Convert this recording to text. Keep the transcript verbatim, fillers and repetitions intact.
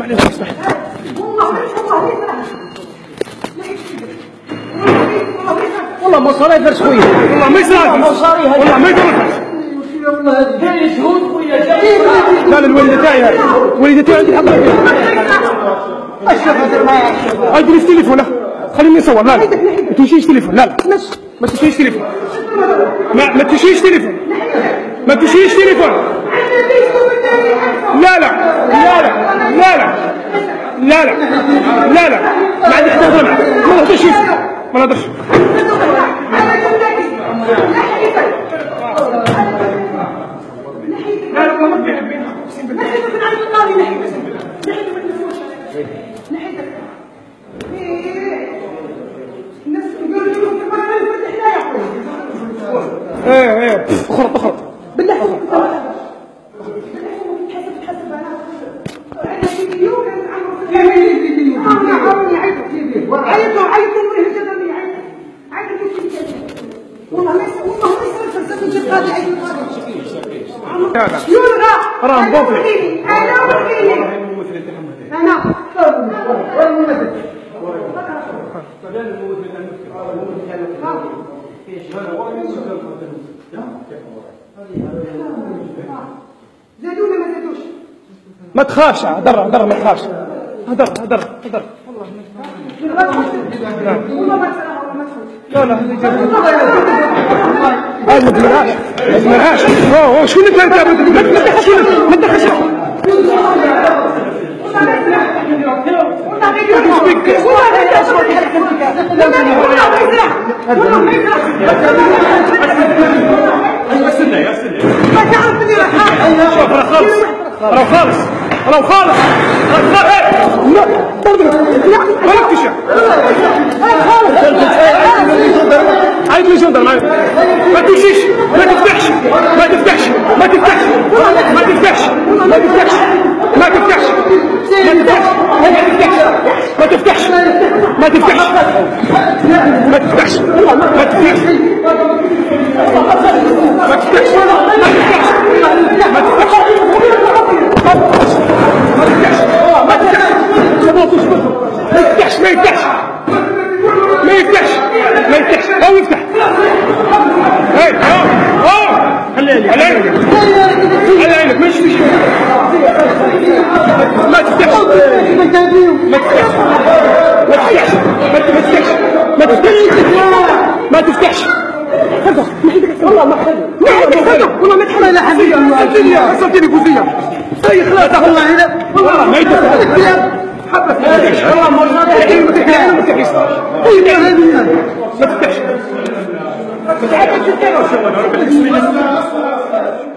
معليش اسمح والله ما صار يفرش خويا والله ما يصير والله ما يقدر جاي شهود خويا جاي لا لا الوالده تاعي الوالده تاعي عندي الحق اشرف هذا ما ادري التليفون خليني نصور لا لا ما تمشيش تليفون لا لا ما تمشيش تليفون ما ما تمشيش تليفون ما تمشيش تليفون لا لا لا لا لا لا لا لا لا لا ما عندي حتى هضره ما نهضرش ما نهضرش لا لا والله ما كيحبني نحيدك من عند القاضي نحيدك نحيدك ما تلفوش نحيدك الناس يقولوا لكم في المرة اللي فاتت حنايا ايه ايه اخرط اخرط بالله عليك تحسب انا انا في فيديو كان عمرو في فيديو انا عاوني عيطوا عيطوا عيطوا مريح جدا عيطوا عيطوا والله ما والله ما يصير فلسفه القاضي عيطوا يلغى راه مبوطي انا وحدي انا والممثل زادونا ما زادوش ما تخافش هدر هدر ما تخافش هدر هدر هدر والله ما لا لا هذه جد ما تمرهاش ما تمرهاش اوه شكون اللي كان ما تدخلش ما تدخلش شوف راه خالص راه خالص راه خالص لا ما نكتشف عيط لي جندر ما تمشيش ما تفتحش ما تفتحش ما تفتحش ما تفتحش ما تفتحش ما تفتحش ما تفتحش ما تفتحش ما تفتحش ما تفتحش ما تفتحش ما تفتحش ما يفتحش ما يفتحش ما يفتحش او يفتح هاي اه اه خلي عينك خلي عينك ما يشوفش ما تفتحش ما تفتحش ما تفتحش ما تفتحش ما تفتحش والله ما حد والله ما تحمل حبيبي صدقني صدقني كوزيه اي خلاص والله هنا والله ما يفتح والله ما راضي ما تفتحش ما تفتحش ما تفتحش